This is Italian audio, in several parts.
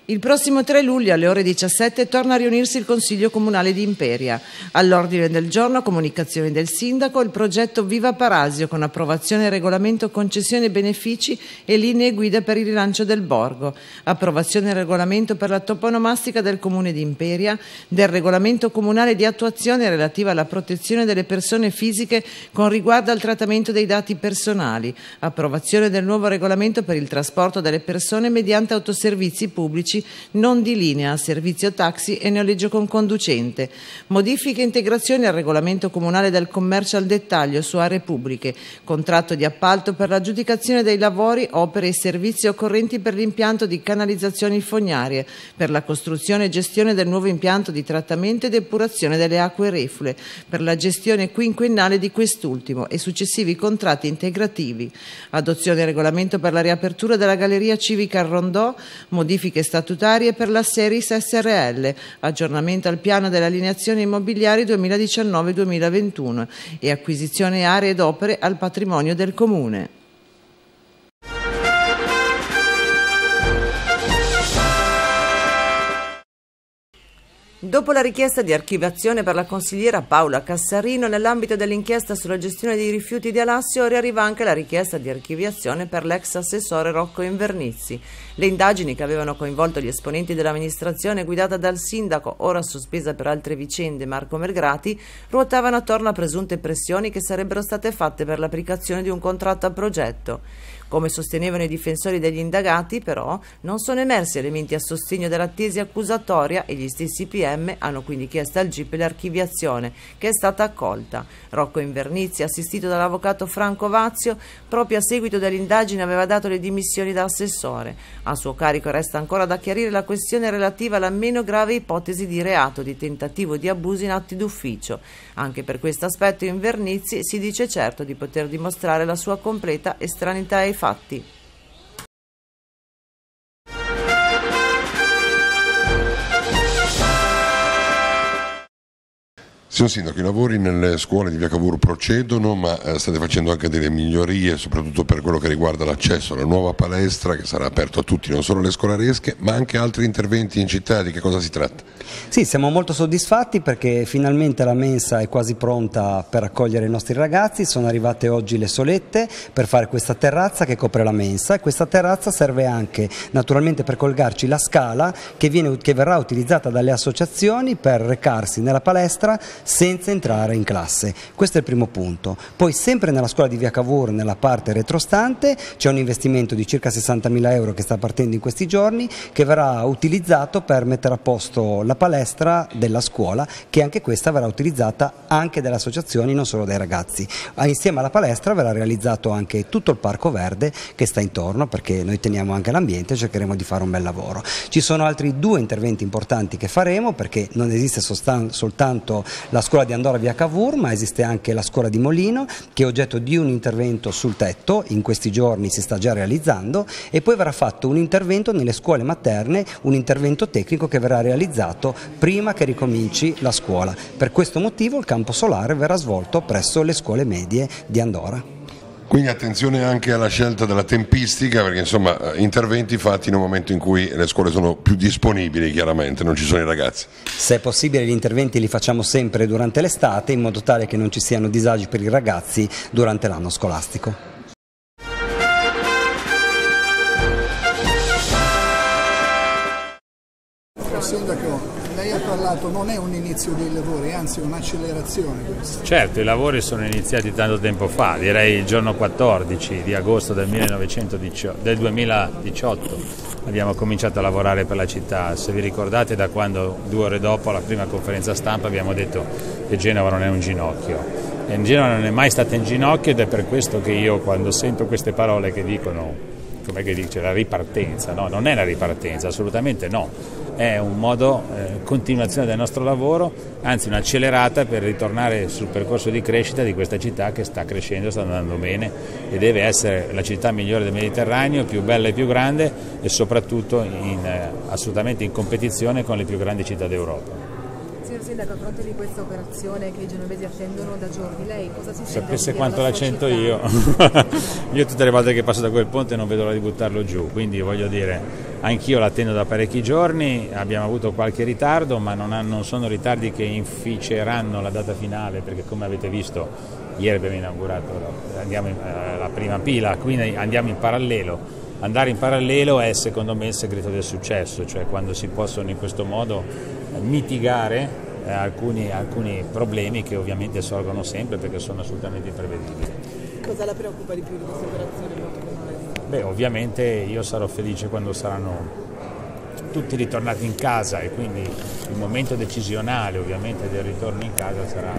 Il prossimo 3 luglio alle ore 17 torna a riunirsi il Consiglio Comunale di Imperia. All'ordine del giorno, comunicazioni del Sindaco, il progetto Viva Parasio con approvazione del regolamento concessione benefici e linee guida per il rilancio del borgo, approvazione del regolamento per la toponomastica del Comune di Imperia, del regolamento comunale di attuazione relativa alla protezione delle persone fisiche con riguardo al trattamento dei dati personali, approvazione del nuovo regolamento per il trasporto delle persone mediante autoservizi pubblici non di linea, servizio taxi e noleggio con conducente, modifiche e integrazioni al regolamento comunale del commercio al dettaglio su aree pubbliche, contratto di appalto per l'aggiudicazione dei lavori, opere e servizi occorrenti per l'impianto di canalizzazioni fognarie, per la costruzione e gestione del nuovo impianto di trattamento e depurazione delle acque reflue, per la gestione quinquennale di quest'ultimo e successivi contratti integrativi, adozione del regolamento per la riapertura della galleria civica al Rondò, modifiche statutarie per la Seris SRL, aggiornamento al piano delle allineazioni immobiliari 2019-2021 e acquisizione aree ed opere al patrimonio del Comune. Dopo la richiesta di archiviazione per la consigliera Paola Cassarino nell'ambito dell'inchiesta sulla gestione dei rifiuti di Alassio, ora arriva anche la richiesta di archiviazione per l'ex assessore Rocco Invernizzi. Le indagini che avevano coinvolto gli esponenti dell'amministrazione guidata dal sindaco, ora sospesa per altre vicende, Marco Melgrati, ruotavano attorno a presunte pressioni che sarebbero state fatte per l'applicazione di un contratto a progetto. Come sostenevano i difensori degli indagati, però, non sono emersi elementi a sostegno della tesi accusatoria e gli stessi PM hanno quindi chiesto al GIP l'archiviazione, che è stata accolta. Rocco Invernizzi, assistito dall'avvocato Franco Vazio, proprio a seguito dell'indagine aveva dato le dimissioni da assessore. A suo carico resta ancora da chiarire la questione relativa alla meno grave ipotesi di reato di tentativo di abuso in atti d'ufficio. Anche per questo aspetto Invernizzi si dice certo di poter dimostrare la sua completa estraneità ai fatti. Signor Sindaco, i lavori nelle scuole di Via Cavour procedono, ma state facendo anche delle migliorie, soprattutto per quello che riguarda l'accesso alla nuova palestra che sarà aperto a tutti, non solo le scolaresche, ma anche altri interventi in città. Di che cosa si tratta? Sì, siamo molto soddisfatti perché finalmente la mensa è quasi pronta per accogliere i nostri ragazzi. Sono arrivate oggi le solette per fare questa terrazza che copre la mensa, e questa terrazza serve anche naturalmente per colgarci la scala che verrà utilizzata dalle associazioni per recarsi nella palestra senza entrare in classe. Questo è il primo punto. Poi sempre nella scuola di Via Cavour, nella parte retrostante, c'è un investimento di circa 60.000 euro che sta partendo in questi giorni, che verrà utilizzato per mettere a posto la palestra della scuola, che anche questa verrà utilizzata anche dalle associazioni, non solo dai ragazzi. Insieme alla palestra verrà realizzato anche tutto il parco verde che sta intorno, perché noi teniamo anche l'ambiente e cercheremo di fare un bel lavoro. Ci sono altri 2 interventi importanti che faremo, perché non esiste soltanto la scuola di Andorra Via Cavour, ma esiste anche la scuola di Molino, che è oggetto di un intervento sul tetto, in questi giorni si sta già realizzando, e poi verrà fatto un intervento nelle scuole materne, un intervento tecnico che verrà realizzato prima che ricominci la scuola. Per questo motivo il campo solare verrà svolto presso le scuole medie di Andorra. Quindi attenzione anche alla scelta della tempistica, perché insomma interventi fatti in un momento in cui le scuole sono più disponibili, chiaramente non ci sono i ragazzi. Se è possibile gli interventi li facciamo sempre durante l'estate, in modo tale che non ci siano disagi per i ragazzi durante l'anno scolastico. Sindaco, lei ha parlato, non è un inizio dei lavori, anzi un'accelerazione questa. Certo, i lavori sono iniziati tanto tempo fa, direi il giorno 14 di agosto del 2018 abbiamo cominciato a lavorare per la città. Se vi ricordate, da quando 2 ore dopo la prima conferenza stampa abbiamo detto che Genova non è un ginocchio. E Genova non è mai stata in ginocchio, ed è per questo che io, quando sento queste parole che dicono, com'è che dice, la ripartenza, no, non è la ripartenza, assolutamente no. È un modo, continuazione del nostro lavoro, anzi un'accelerata per ritornare sul percorso di crescita di questa città che sta crescendo, sta andando bene e deve essere la città migliore del Mediterraneo, più bella e più grande, e soprattutto assolutamente in competizione con le più grandi città d'Europa. Signor Sindaco, a fronte di questa operazione che i genovesi attendono da giorni, lei cosa si sente? Sapesse quanto la sento io. Io tutte le volte che passo da quel ponte non vedo l'ora di buttarlo giù, quindi voglio dire, Anch'io l'attendo da parecchi giorni, abbiamo avuto qualche ritardo, ma non sono ritardi che inficeranno la data finale, perché come avete visto ieri abbiamo inaugurato la prima pila, quindi andiamo in parallelo. Andare in parallelo è secondo me il segreto del successo, cioè quando si possono in questo modo mitigare alcuni problemi che ovviamente sorgono sempre perché sono assolutamente imprevedibili. Cosa la preoccupa di più di questa operazione? Beh, ovviamente io sarò felice quando saranno tutti ritornati in casa e quindi il momento decisionale ovviamente del ritorno in casa sarà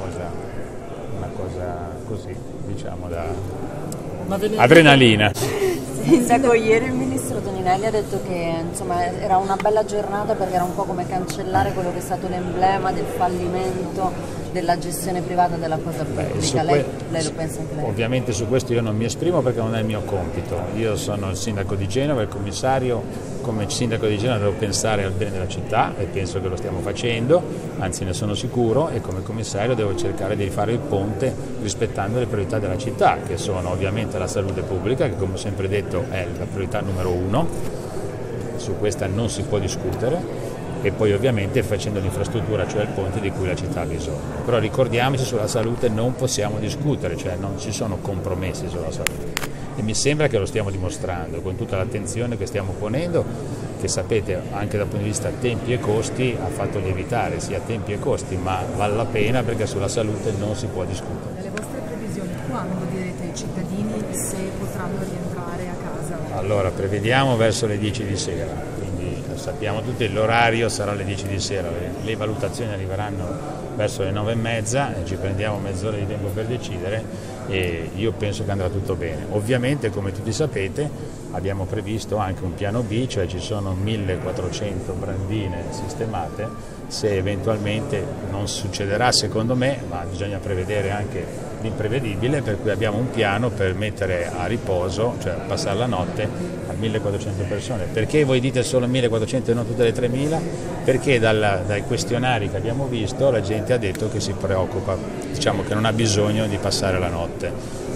una cosa così, diciamo, da adrenalina. Sindaco, ieri il ministro Toninelli ha detto che insomma, era una bella giornata perché era un po' come cancellare quello che è stato l'emblema del fallimento della gestione privata della cosa pubblica. Lei lo pensa anche lei? Ovviamente su questo io non mi esprimo perché non è il mio compito. Io sono il sindaco di Genova, il commissario. Come sindaco di Genova devo pensare al bene della città e penso che lo stiamo facendo, anzi ne sono sicuro, e come commissario devo cercare di rifare il ponte rispettando le priorità della città, che sono ovviamente la salute pubblica, che come ho sempre detto è la priorità numero 1, su questa non si può discutere, e poi ovviamente facendo l'infrastruttura, cioè il ponte di cui la città ha bisogno. Però ricordiamoci, sulla salute non possiamo discutere, cioè non ci sono compromessi sulla salute. E mi sembra che lo stiamo dimostrando con tutta l'attenzione che stiamo ponendo, che sapete anche dal punto di vista tempi e costi ha fatto lievitare sia tempi e costi, ma vale la pena perché sulla salute non si può discutere. Le vostre previsioni, quando direte ai cittadini se potranno rientrare a casa? Allora, prevediamo verso le 10 di sera, quindi sappiamo tutti l'orario sarà alle 10 di sera, le valutazioni arriveranno verso le 9:30 e ci prendiamo mezz'ora di tempo per decidere e io penso che andrà tutto bene. Ovviamente, come tutti sapete, abbiamo previsto anche un piano B, cioè ci sono 1400 brandine sistemate, se eventualmente non succederà secondo me, ma bisogna prevedere anche l'imprevedibile, per cui abbiamo un piano per mettere a riposo, cioè passare la notte a 1400 persone. Perché voi dite solo 1400 e non tutte le 3000? Perché dai questionari che abbiamo visto la gente ha detto che si preoccupa, diciamo che non ha bisogno di passare la notte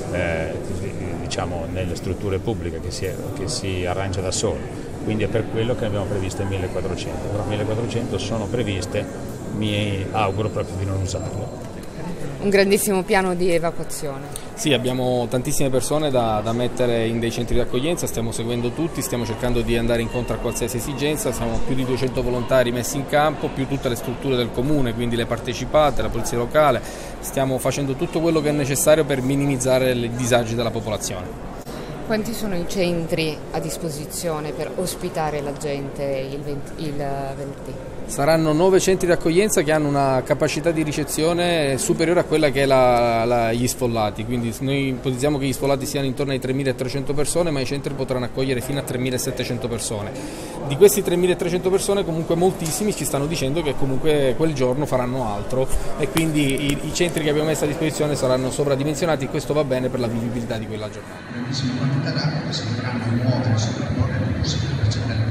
diciamo nelle strutture pubbliche, che si arrangia da solo, quindi è per quello che abbiamo previsto 1400, però 1400 sono previste, mi auguro proprio di non usarle. Un grandissimo piano di evacuazione. Sì, abbiamo tantissime persone da mettere in dei centri di accoglienza, stiamo seguendo tutti, stiamo cercando di andare incontro a qualsiasi esigenza, siamo più di 200 volontari messi in campo, più tutte le strutture del comune, quindi le partecipate, la polizia locale, stiamo facendo tutto quello che è necessario per minimizzare i disagi della popolazione. Quanti sono i centri a disposizione per ospitare la gente il 20? Saranno 9 centri di accoglienza che hanno una capacità di ricezione superiore a quella che è gli sfollati, quindi noi ipotizziamo che gli sfollati siano intorno ai 3.300 persone, ma i centri potranno accogliere fino a 3.700 persone. Di questi 3.300 persone comunque moltissimi ci stanno dicendo che comunque quel giorno faranno altro e quindi i centri che abbiamo messo a disposizione saranno sovradimensionati e questo va bene per la vivibilità di quella giornata. Grandissime quantità d'acqua che si potranno muovere, sovrapporre il più possibile per cercare di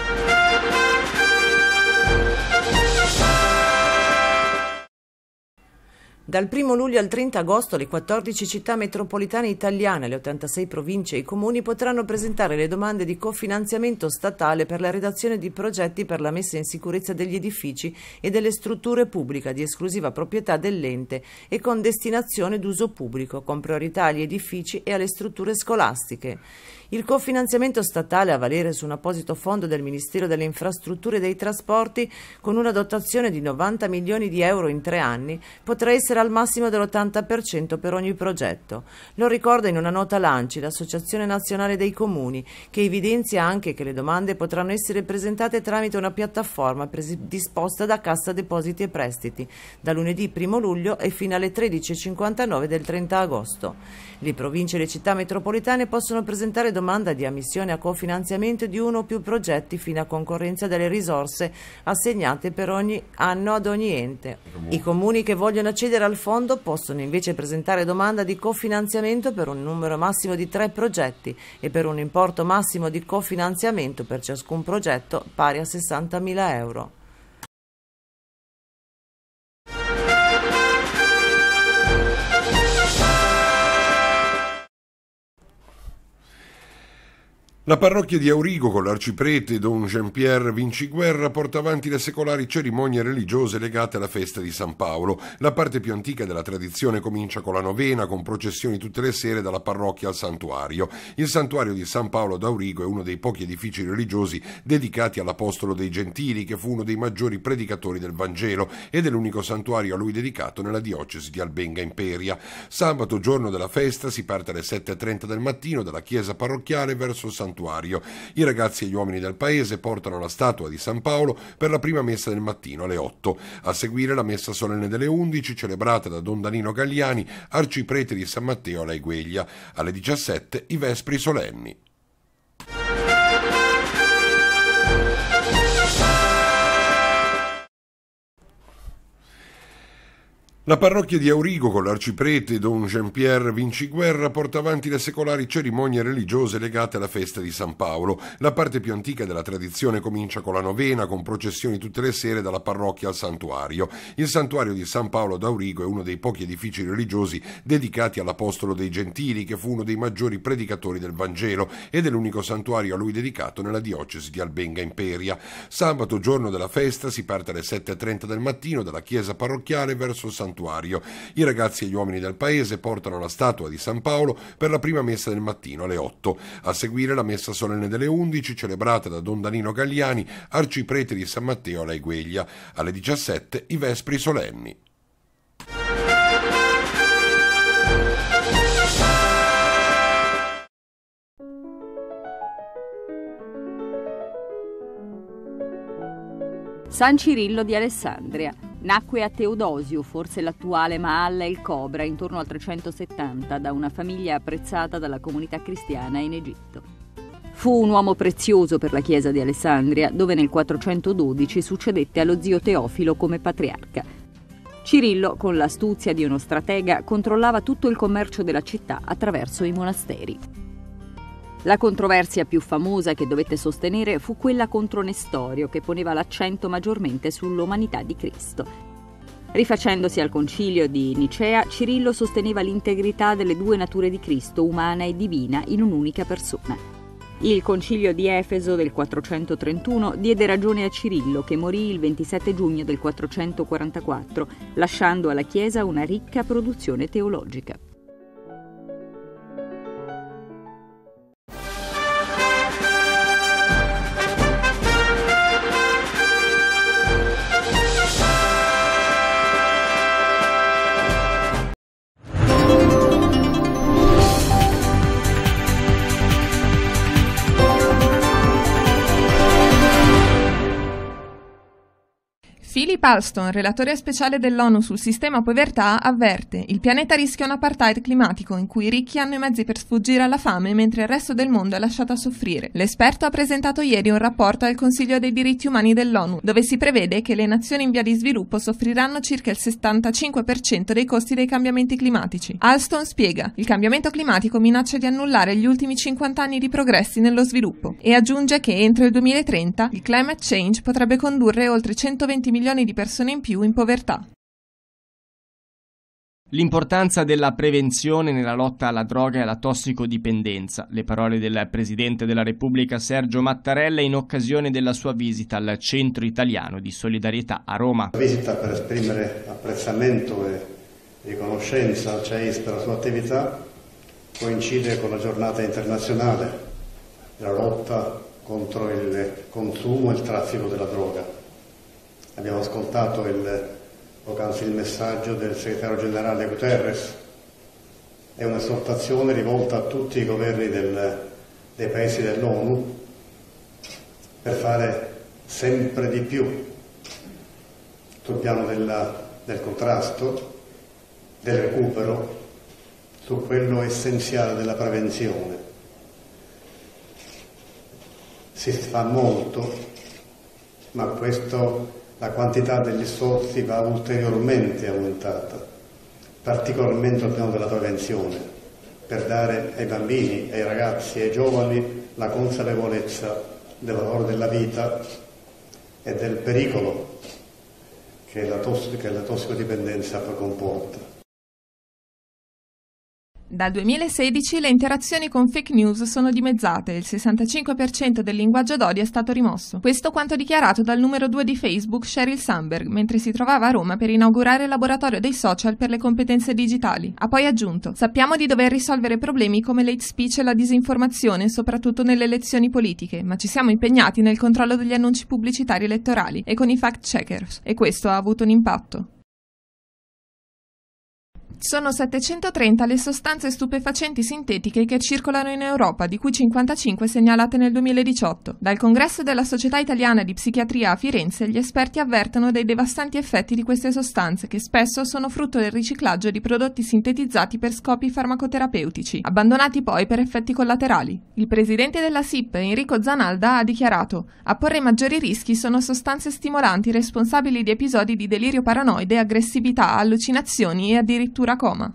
Dal 1 luglio al 30 agosto le 14 città metropolitane italiane, le 86 province e i comuni potranno presentare le domande di cofinanziamento statale per la redazione di progetti per la messa in sicurezza degli edifici e delle strutture pubbliche di esclusiva proprietà dell'ente e con destinazione d'uso pubblico, con priorità agli edifici e alle strutture scolastiche. Il cofinanziamento statale a valere su un apposito fondo del Ministero delle Infrastrutture e dei Trasporti con una dotazione di 90 milioni di euro in 3 anni potrà essere al massimo dell'80% per ogni progetto. Lo ricorda in una nota l'ANCI, l'Associazione Nazionale dei Comuni, che evidenzia anche che le domande potranno essere presentate tramite una piattaforma predisposta da Cassa Depositi e Prestiti da lunedì 1 luglio e fino alle 13:59 del 30 agosto. Le province e le città metropolitane possono presentare domanda di ammissione a cofinanziamento di uno o più progetti fino a concorrenza delle risorse assegnate per ogni anno ad ogni ente. I comuni che vogliono accedere al fondo possono invece presentare domanda di cofinanziamento per un numero massimo di 3 progetti e per un importo massimo di cofinanziamento per ciascun progetto pari a 60.000 euro. La parrocchia di Aurigo, con l'arciprete Don Jean-Pierre Vinciguerra, porta avanti le secolari cerimonie religiose legate alla festa di San Paolo. La parte più antica della tradizione comincia con la novena, con processioni tutte le sere dalla parrocchia al santuario. Il santuario di San Paolo d'Aurigo è uno dei pochi edifici religiosi dedicati all'Apostolo dei Gentili, che fu uno dei maggiori predicatori del Vangelo, ed è l'unico santuario a lui dedicato nella diocesi di Albenga Imperia. Sabato, giorno della festa, si parte alle 7:30 del mattino dalla chiesa parrocchiale verso il santuario. I ragazzi e gli uomini del paese portano la statua di San Paolo per la prima messa del mattino alle 8. A seguire la messa solenne delle 11, celebrata da Don Danilo Gagliani, arciprete di San Matteo alla Egueglia. Alle 17 i vespri solenni. La parrocchia di Aurigo, con l'arciprete Don Jean-Pierre Vinciguerra, porta avanti le secolari cerimonie religiose legate alla festa di San Paolo. La parte più antica della tradizione comincia con la novena, con processioni tutte le sere dalla parrocchia al santuario. Il santuario di San Paolo d'Aurigo è uno dei pochi edifici religiosi dedicati all'Apostolo dei Gentili, che fu uno dei maggiori predicatori del Vangelo, ed è l'unico santuario a lui dedicato nella diocesi di Albenga Imperia. Sabato, giorno della festa, si parte alle 7:30 del mattino dalla chiesa parrocchiale verso il santuario. I ragazzi e gli uomini del paese portano la statua di San Paolo per la prima messa del mattino alle 8. A seguire la messa solenne delle 11, celebrata da Don Danilo Gagliani, arciprete di San Matteo alla Egueglia. Alle 17 i vespri solenni. San Cirillo di Alessandria. Nacque a Teodosio, forse l'attuale Maalla el Cobra, intorno al 370, da una famiglia apprezzata dalla comunità cristiana in Egitto. Fu un uomo prezioso per la chiesa di Alessandria, dove nel 412 succedette allo zio Teofilo come patriarca. Cirillo, con l'astuzia di uno stratega, controllava tutto il commercio della città attraverso i monasteri. La controversia più famosa che dovette sostenere fu quella contro Nestorio, che poneva l'accento maggiormente sull'umanità di Cristo. Rifacendosi al concilio di Nicea, Cirillo sosteneva l'integrità delle due nature di Cristo, umana e divina, in un'unica persona. Il concilio di Efeso del 431 diede ragione a Cirillo, che morì il 27 giugno del 444, lasciando alla Chiesa una ricca produzione teologica. Philip Alston, relatore speciale dell'ONU sul sistema povertà, avverte: il pianeta rischia un apartheid climatico in cui i ricchi hanno i mezzi per sfuggire alla fame mentre il resto del mondo è lasciato a soffrire. L'esperto ha presentato ieri un rapporto al Consiglio dei diritti umani dell'ONU, dove si prevede che le nazioni in via di sviluppo soffriranno circa il 75% dei costi dei cambiamenti climatici. Alston spiega: il cambiamento climatico minaccia di annullare gli ultimi 50 anni di progressi nello sviluppo, e aggiunge che entro il 2030 il climate change potrebbe condurre oltre 120 milioni di persone in più in povertà. L'importanza della prevenzione nella lotta alla droga e alla tossicodipendenza. Le parole del Presidente della Repubblica Sergio Mattarella in occasione della sua visita al Centro Italiano di Solidarietà a Roma. La visita per esprimere apprezzamento e riconoscenza al CEIS per la sua attività coincide con la giornata internazionale della lotta contro il consumo e il traffico della droga. Abbiamo ascoltato poc'anzi il messaggio del segretario generale Guterres. È un'esortazione rivolta a tutti i governi dei paesi dell'ONU per fare sempre di più sul piano del contrasto, del recupero, su quello essenziale della prevenzione. Si fa molto, ma la quantità degli sforzi va ulteriormente aumentata, particolarmente al piano della prevenzione, per dare ai bambini, ai ragazzi e ai giovani la consapevolezza del valore della vita e del pericolo che la tossicodipendenza comporta. Dal 2016 le interazioni con fake news sono dimezzate e il 65% del linguaggio d'odio è stato rimosso. Questo quanto dichiarato dal numero 2 di Facebook, Sheryl Sandberg, mentre si trovava a Roma per inaugurare il laboratorio dei social per le competenze digitali. Ha poi aggiunto: sappiamo di dover risolvere problemi come l'hate speech e la disinformazione, soprattutto nelle elezioni politiche, ma ci siamo impegnati nel controllo degli annunci pubblicitari elettorali e con i fact checkers, e questo ha avuto un impatto. Sono 730 le sostanze stupefacenti sintetiche che circolano in Europa, di cui 55 segnalate nel 2018. Dal congresso della Società Italiana di Psichiatria a Firenze, gli esperti avvertono dei devastanti effetti di queste sostanze, che spesso sono frutto del riciclaggio di prodotti sintetizzati per scopi farmacoterapeutici, abbandonati poi per effetti collaterali. Il presidente della SIP, Enrico Zanalda, ha dichiarato: a porre maggiori rischi sono sostanze stimolanti responsabili di episodi di delirio paranoide, aggressività, allucinazioni e addirittura coma.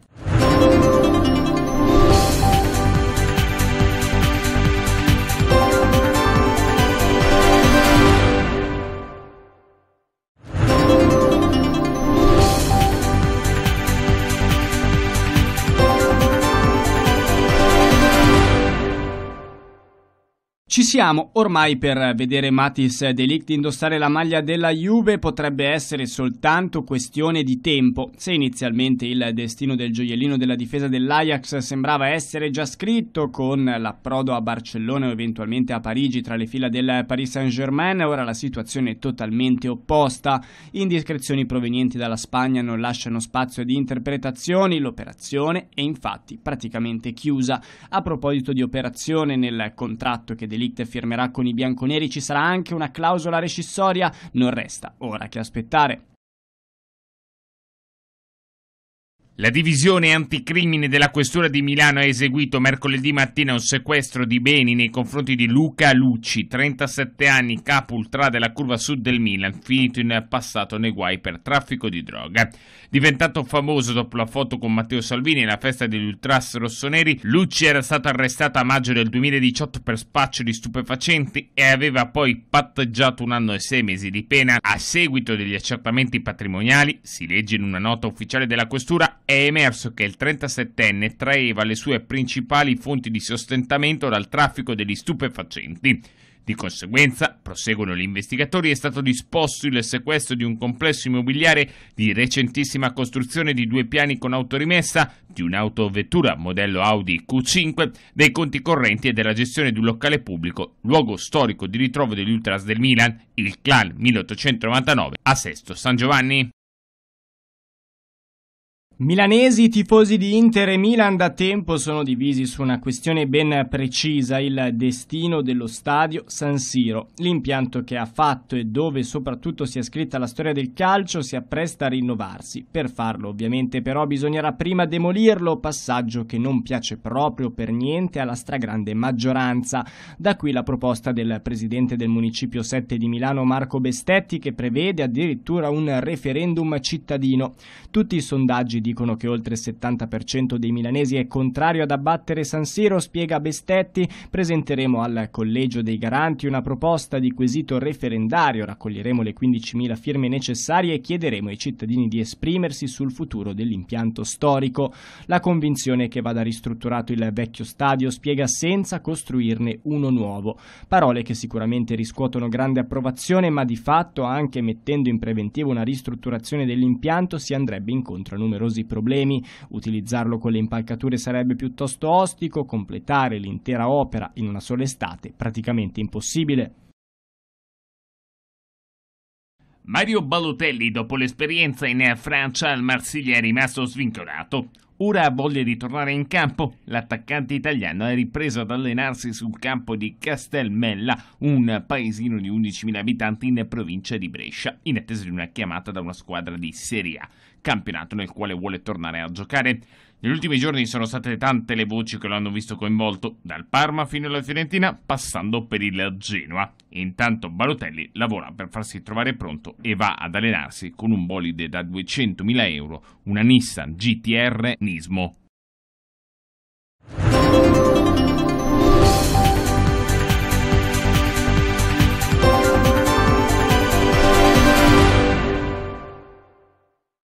Ci siamo ormai per vedere Matthijs de Ligt indossare la maglia della Juve. Potrebbe essere soltanto questione di tempo. Se inizialmente il destino del gioiellino della difesa dell'Ajax sembrava essere già scritto con l'approdo a Barcellona o eventualmente a Parigi tra le fila del Paris Saint-Germain, ora la situazione è totalmente opposta. Indiscrezioni provenienti dalla Spagna non lasciano spazio ad interpretazioni. L'operazione è infatti praticamente chiusa. A proposito di operazione, nel contratto che De Ligt firmerà con i bianconeri ci sarà anche una clausola rescissoria, non resta ora che aspettare. La divisione anticrimine della Questura di Milano ha eseguito mercoledì mattina un sequestro di beni nei confronti di Luca Lucci, 37 anni, capo ultra della curva sud del Milan, finito in passato nei guai per traffico di droga. Diventato famoso dopo la foto con Matteo Salvini nella festa degli ultras rossoneri, Lucci era stato arrestato a maggio del 2018 per spaccio di stupefacenti e aveva poi patteggiato 1 anno e 6 mesi di pena. A seguito degli accertamenti patrimoniali, si legge in una nota ufficiale della Questura, è emerso che il 37enne traeva le sue principali fonti di sostentamento dal traffico degli stupefacenti. Di conseguenza, proseguono gli investigatori, è stato disposto il sequestro di un complesso immobiliare di recentissima costruzione di 2 piani con autorimessa, di un'autovettura modello Audi Q5, dei conti correnti e della gestione di un locale pubblico, luogo storico di ritrovo degli ultras del Milan, il Clan 1899, a Sesto San Giovanni. Milanesi, tifosi di Inter e Milan da tempo sono divisi su una questione ben precisa: il destino dello stadio San Siro. L'impianto che ha fatto e dove soprattutto si è scritta la storia del calcio si appresta a rinnovarsi. Per farlo ovviamente però bisognerà prima demolirlo, passaggio che non piace proprio per niente alla stragrande maggioranza. Da qui la proposta del presidente del Municipio 7 di Milano Marco Bestetti, che prevede addirittura un referendum cittadino. Tutti i sondaggi dicono che oltre il 70% dei milanesi è contrario ad abbattere San Siro, spiega Bestetti. Presenteremo al Collegio dei Garanti una proposta di quesito referendario, raccoglieremo le 15.000 firme necessarie e chiederemo ai cittadini di esprimersi sul futuro dell'impianto storico. La convinzione è che vada ristrutturato il vecchio stadio, spiega, senza costruirne uno nuovo. Parole che sicuramente riscuotono grande approvazione, ma di fatto, anche mettendo in preventivo una ristrutturazione dell'impianto, si andrebbe incontro a numerosi problemi. Utilizzarlo con le impalcature sarebbe piuttosto ostico, completare l'intera opera in una sola estate praticamente impossibile. Mario Balotelli, dopo l'esperienza in Francia al Marsiglia, è rimasto svincolato. Ora ha voglia di tornare in campo. L'attaccante italiano è ripreso ad allenarsi sul campo di Castelmella, un paesino di 11.000 abitanti in provincia di Brescia, in attesa di una chiamata da una squadra di Serie A, campionato nel quale vuole tornare a giocare. Negli ultimi giorni sono state tante le voci che lo hanno visto coinvolto, dal Parma fino alla Fiorentina, passando per il Genoa. Intanto Balotelli lavora per farsi trovare pronto e va ad allenarsi con un bolide da 200.000 euro, una Nissan GT-R Nismo.